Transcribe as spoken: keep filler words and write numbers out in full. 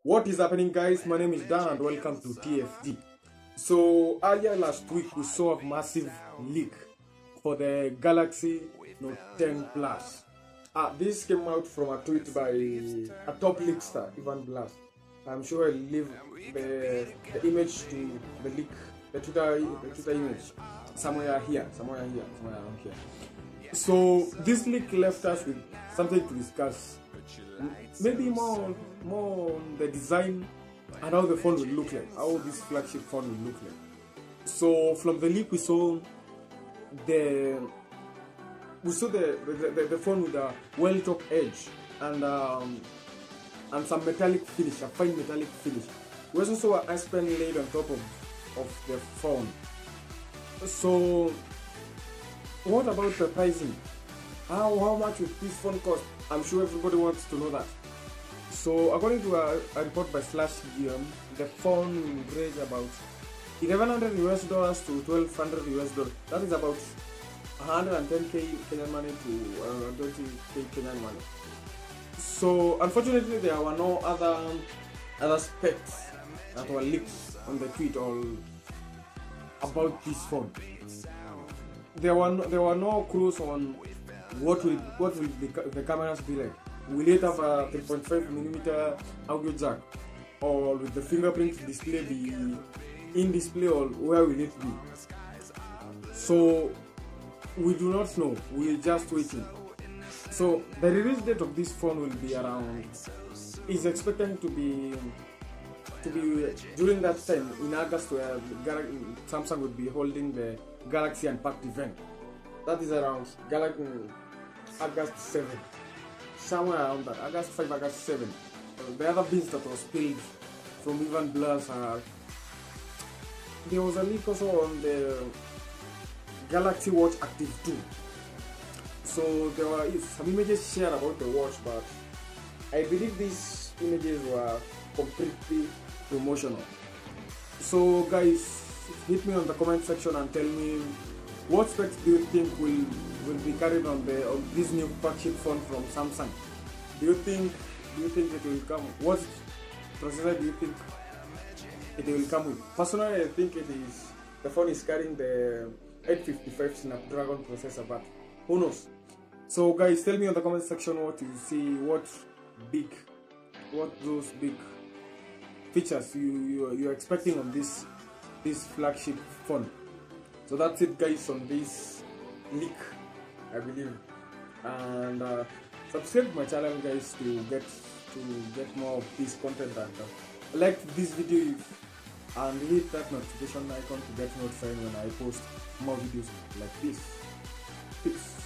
What is happening, guys? My name is Dan and welcome to T F D. So earlier last week we saw a massive leak for the Galaxy Note ten Blass. Ah, this came out from a tweet by a top leakster, even Blass. I'm sure I'll leave the, the image to the leak, the Twitter, the Twitter image somewhere here, somewhere here, somewhere around here. So this leak left us with something to discuss. Maybe more, more on the design and how the phone will look like, how this flagship phone will look like. So from the leak we saw the we saw the the, the, the phone with a well-top edge and um, and some metallic finish, a fine metallic finish. We also saw an S Pen laid on top of of the phone. So what about the pricing? How, how much will this phone cost? I'm sure everybody wants to know that. So according to a, a report by Slash G M, the phone will range about eleven hundred U S dollars to twelve hundred U S dollars. That is about one hundred ten K Kenyan money to around twenty K Kenyan money. So unfortunately there were no other other specs that were leaked on the tweet or about this phone. There were no, there were no clues on what will what will the, the cameras be like. Will it have a three point five millimeter audio jack, or will the fingerprint display be in display, or where will it be? So we do not know. We're just waiting. So the release date of this phone will be around is expected to be to be during that time in August, where Samsung would be holding the Galaxy Unpacked event. That is around Galaxy August seventh, somewhere around that, August fifth, August seventh. Uh, the other bins that was spilled from even Blass, uh, there was a leak also on the Galaxy Watch Active two. So there were some images shared about the watch, but I believe these images were completely promotional. So guys, hit me on the comment section and tell me what specs do you think will will be carried on the on this new flagship phone from Samsung. Do you think do you think it will come? What processor do you think it will come with? Personally, I think it is the phone is carrying the eight fifty-five Snapdragon processor, but who knows? So guys, tell me on the comment section what you see, what big, what those big features you you you're expecting on this this flagship phone. So that's it, guys, on this leak, I believe, and uh, subscribe to my channel, guys, to get to get more of this content, and uh, like this video and hit that notification icon to get notified when I post more videos like this. Peace.